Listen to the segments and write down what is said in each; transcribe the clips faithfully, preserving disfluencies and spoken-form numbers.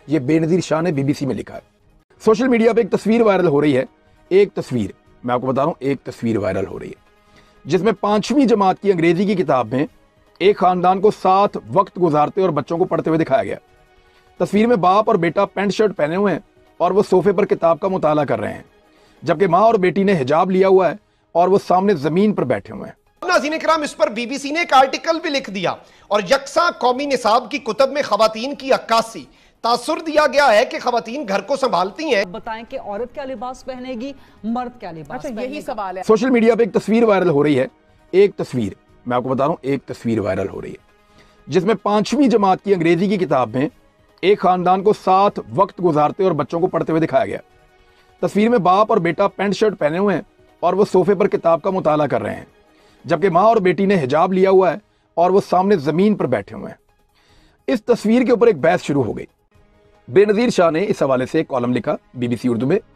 ये बेनजीर शाह ने बीबीसी में लिखा है। सोशल मीडिया पे एक तस्वीर वायरल हो रही है, एक तस्वीर मैं आपको बता रहा हूं, एक तस्वीर वायरल हो रही है जिसमें पांचवी जमात की अंग्रेजी की किताब में एक खानदान को साथ वक्त गुजारते और बच्चों को पढ़ते हुए दिखाया गया। तस्वीर में बाप और बेटा पैंट शर्ट पहने हुए हैं और वो सोफे पर किताब का मुताला कर रहे हैं, जबकि माँ और बेटी ने हिजाब लिया हुआ है और वो सामने जमीन पर बैठे हुए हैं। नाज़रीन किराम, इस पर बीबीसी ने एक आर्टिकल भी लिख दिया और यकसा कौमी निसाब की कुतब में खवातीन की अक्कासी तासुर दिया गया है कि खवातीन घर को संभालती हैं। बताएं कि औरत क्या लिबास पहनेगी, मर्द क्या लिबास अच्छा, यही सवाल है। सोशल मीडिया पे एक तस्वीर वायरल हो रही है, एक तस्वीर मैं आपको बता रहा हूं, एक तस्वीर वायरल हो रही है जिसमें पांचवी जमात की अंग्रेजी की किताब में एक खानदान को साथ वक्त गुजारते और बच्चों को पढ़ते हुए दिखाया गया। तस्वीर में बाप और बेटा पैंट शर्ट पहने हुए हैं और वो सोफे पर किताब का मुताला कर रहे हैं, जबकि माँ और बेटी ने हिजाब लिया हुआ है और वो सामने जमीन पर बैठे हुए हैं। इस तस्वीर के ऊपर एक बहस शुरू हो गई। बेनजीर शाह ने इस हवाले से एक कॉलम लिखा बीबीसी उर्दू में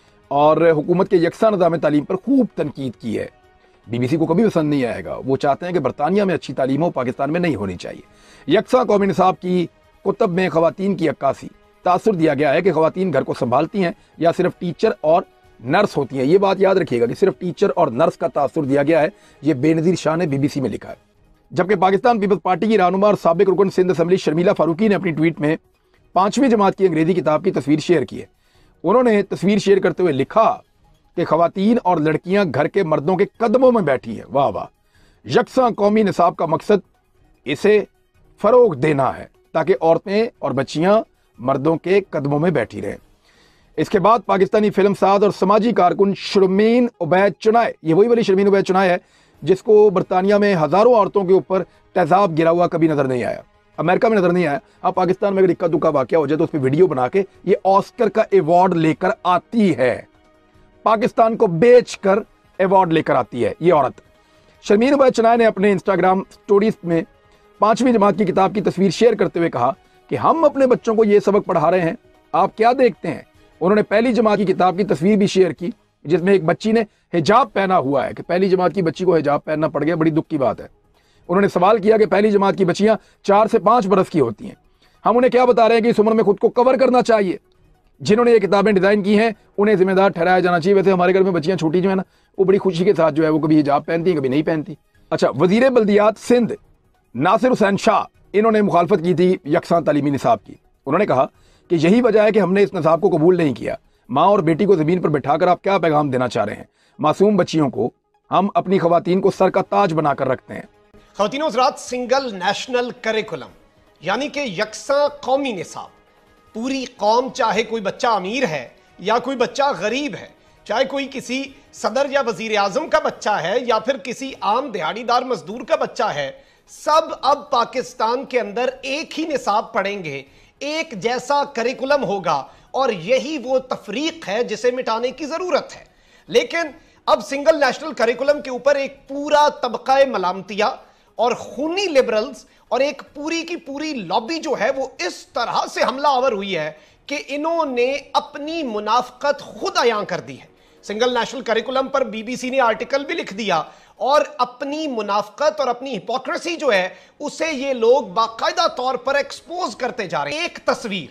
और हुकूमत के यकसा निज़ाम तालीम पर खूब तनकीद की है। बीबीसी को कभी पसंद नहीं आएगा, वो चाहते हैं कि बरतानिया में अच्छी तालीम हो, पाकिस्तान में नहीं होनी चाहिए। यकसा कौमी निसाब की कुतब में खवातीन की अक्कासी तासुर दिया गया है कि खवातीन घर को संभालती हैं या सिर्फ टीचर और नर्स होती हैं। ये बात याद रखिएगा कि सिर्फ टीचर और नर्स का तासुर दिया गया है, ये बेनजीर शाह ने बीबीसी में लिखा है। जबकि पाकिस्तान पीपल्स पार्टी की रहनुमा और साबिक रुकन सिंध असेंबली शर्मिला फारूकी ने अपनी ट्वीट में पांचवीं जमात की अंग्रेजी किताब की तस्वीर शेयर की है। उन्होंने तस्वीर शेयर करते हुए लिखा कि खवातीन और लड़कियां घर के मर्दों के कदमों में बैठी हैं। वाह वाह। यकसा कौमी निसाब का मकसद इसे फरोग देना है ताकि औरतें और बच्चियां मर्दों के कदमों में बैठी रहें। इसके बाद पाकिस्तानी फिल्म साज और समाजी कारकुन शर्मीन उबैद चुनाय, ये वही वाली शर्मीन उबैद चुनाय है जिसको बरतानिया में हजारों औरतों के ऊपर तेजाब गिरा हुआ कभी नजर नहीं आया, अमेरिका में नजर नहीं आया। अब पाकिस्तान में अगर इक्का दुक्का वाकया हो जाए तो उस पर वीडियो बना के ये ऑस्कर का अवार्ड लेकर आती है, पाकिस्तान को बेचकर अवार्ड लेकर आती है ये औरत। शर्मीन उबैद चुनाय ने अपने इंस्टाग्राम स्टोरीज में पांचवी जमात की किताब की तस्वीर शेयर करते हुए कहा कि हम अपने बच्चों को ये सबक पढ़ा रहे हैं, आप क्या देखते हैं। उन्होंने पहली जमात की किताब की तस्वीर भी शेयर की जिसमें एक बच्ची ने हिजाब पहना हुआ है कि पहली जमात की बच्ची को हिजाब पहनना पड़ गया, बड़ी दुख की बात है। उन्होंने सवाल किया कि पहली जमात की बच्चियां चार से पांच बरस की होती हैं, हम उन्हें क्या बता रहे हैं कि इस उम्र में खुद को कवर करना चाहिए। जिन्होंने ये किताबें डिजाइन की हैं उन्हें जिम्मेदार ठहराया जाना चाहिए। वैसे हमारे घर में बच्चियां छोटी जो है ना, वो बड़ी खुशी के साथ जो है वो कभी हिजाब पहनती है, कभी नहीं पहनती। अच्छा, वजीर बल्दियात सिंध नासिर हुसैन शाह, इन्होंने मुखालफत की थी यकसा तालीमी निसाब की। उन्होंने कहा कि यही वजह है कि हमने इस निसाब को कबूल नहीं किया। माँ और बेटी को जमीन पर बैठाकर आप क्या पैगाम देना चाह रहे हैं। मासूम बच्चियों को हम अपनी खवातीन को सर का ताज बनाकर रखते हैं। खवातीन हज़रात, सिंगल नेशनल करिकुलम यानी कि यकसा कौमी निसाब, पूरी कौम, चाहे कोई बच्चा अमीर है या कोई बच्चा गरीब है, चाहे कोई किसी सदर या वजीर आजम का बच्चा है या फिर किसी आम दिहाड़ीदार मजदूर का बच्चा है, सब अब पाकिस्तान के अंदर एक ही निसाब पढ़ेंगे, एक जैसा करिकुलम होगा और यही वो तफरीक है जिसे मिटाने की जरूरत है। लेकिन अब सिंगल नेशनल करिकुलम के ऊपर एक पूरा तबका मलामतिया और खूनी लिबरल्स और एक पूरी की पूरी लॉबी जो है वो इस तरह से हमलावर हुई है कि इन्होंने अपनी मुनाफकत खुद अयां कर दी है। सिंगल नेशनल करिकुलम पर बीबीसी ने आर्टिकल भी लिख दिया और अपनी मुनाफकत और अपनी हिपोक्रेसी जो है उसे ये लोग बाकायदा तौर पर एक्सपोज करते जा रहे हैं। एक तस्वीर,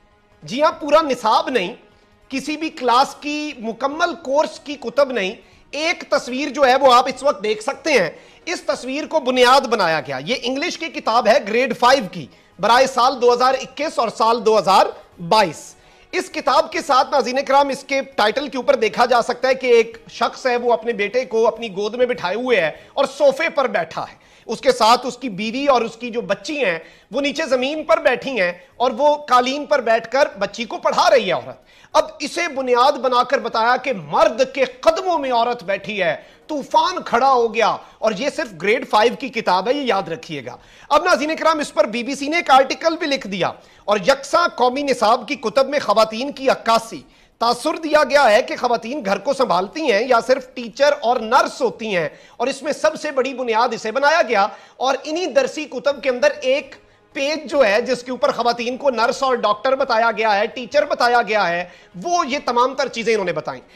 जी हां, पूरा निसाब नहीं, किसी भी क्लास की मुकम्मल कोर्स की कुतब नहीं, एक तस्वीर जो है वो आप इस वक्त देख सकते हैं। इस तस्वीर को बुनियाद बनाया गया, ये इंग्लिश की किताब है ग्रेड फाइव की, बराए साल दो हज़ार इक्कीस और साल दो हज़ार बाईस। इस किताब के साथ नाज़रीन किराम इसके टाइटल के ऊपर देखा जा सकता है कि एक शख्स है वो अपने बेटे को अपनी गोद में बिठाए हुए है और सोफे पर बैठा है। उसके साथ उसकी बीवी और उसकी जो बच्ची हैं वो नीचे जमीन पर बैठी हैं और वो कालीन पर बैठकर बच्ची को पढ़ा रही है औरत। अब इसे बुनियाद बनाकर बताया कि मर्द के कदमों में औरत बैठी है, तूफान खड़ा हो गया। और ये सिर्फ ग्रेड फाइव की किताब है, ये याद रखिएगा। अब नाज़रीन किराम, इस पर बीबीसी ने एक आर्टिकल भी लिख दिया और यकसा कौमी निसाब की कुतब में खवातीन की अक्कासी तासुर दिया गया है कि खवातीन घर को संभालती हैं या सिर्फ टीचर और नर्स होती हैं। और इसमें सबसे बड़ी बुनियाद इसे बनाया गया और इन्हीं दरसी कुतब के अंदर एक पेज जो है जिसके ऊपर खवातीन को नर्स और डॉक्टर बताया गया है, टीचर बताया गया है, वो ये तमाम तर चीजें इन्होंने बताई।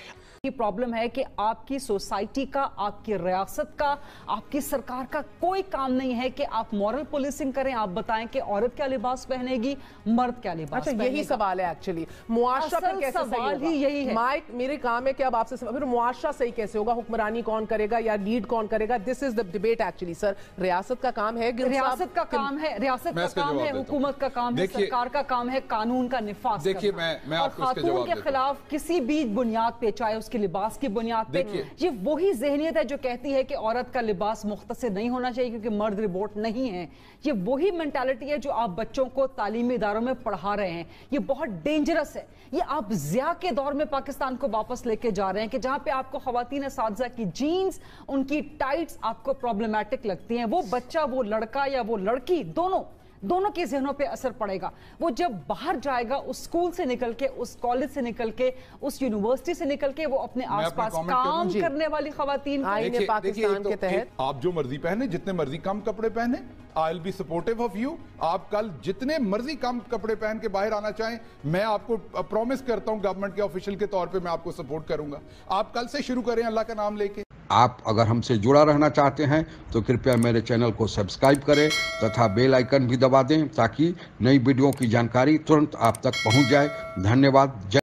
की प्रॉब्लम है कि आपकी सोसाइटी का, आपकी रियासत का, आपकी सरकार का कोई काम नहीं है कि आप मॉरल पुलिसिंग करें। आप बताएं कि औरत क्या लिबास पहनेगी, मर्द क्या लिबास अच्छा, पहनेगा। यही सवाल है एक्चुअली, मुआशरा फिर कैसे सही सवाल होगा? ही यही है। माइक मेरे काम है कि अब आपसे फिर मुआशरा सही कैसे होगा, हुक्मरानी कौन करेगा या लीड कौन करेगा? This is the debate actually sir. रियासत का काम है, रियासत का काम है, रियासत का काम है, हुकूमत का काम है, सरकार का काम है कानून का निफाज करना। देखिए, मैं मैं आपको इसके खातून जवाब के खिलाफ किसी भी बुनियाद पे, चाहे उसके लिबास की बुनियाद पे, ये वही ज़हनियत है जो कहती है कि औरत का लिबास मुख्तसर नहीं होना चाहिए क्योंकि मर्द रिबोट नहीं है। ये वही मेंटालिटी है जो आप बच्चों को तालीमी इदारों में पढ़ा रहे हैं। ये बहुत डेंजरस है। ये आप ज़िया के दौर में पाकिस्तान को वापस लेके जा रहे हैं कि जहां पे आपको खवातीन सादजा की जीन्स, उनकी टाइट्स आपको प्रॉब्लमैटिक लगती हैं। वो बच्चा, वो लड़का या वो लड़की, दोनों दोनों के ज़हनों पे असर पड़ेगा। वो जब बाहर जाएगा, उस स्कूल से निकल के, उस कॉलेज से निकल के, उस यूनिवर्सिटी से निकल के, वो अपने आसपास काम करने वाली खवातीन आईने पाकिस्तान के तहत आप जो मर्जी पहने, जितने मर्जी कम कपड़े पहने, I will be supportive of you. आप कल जितने मर्जी कम कपड़े पहन के बाहर आना चाहें, मैं आपको प्रॉमिस करता हूं गवर्नमेंट के ऑफिशियल के तौर पे मैं आपको सपोर्ट करूंगा। आप कल से शुरू करें अल्लाह का नाम लेके। आप अगर हमसे जुड़ा रहना चाहते हैं तो कृपया मेरे चैनल को सब्सक्राइब करें तथा बेल आइकन भी दबा दें ताकि नई वीडियो की जानकारी तुरंत आप तक पहुंच जाए। धन्यवाद।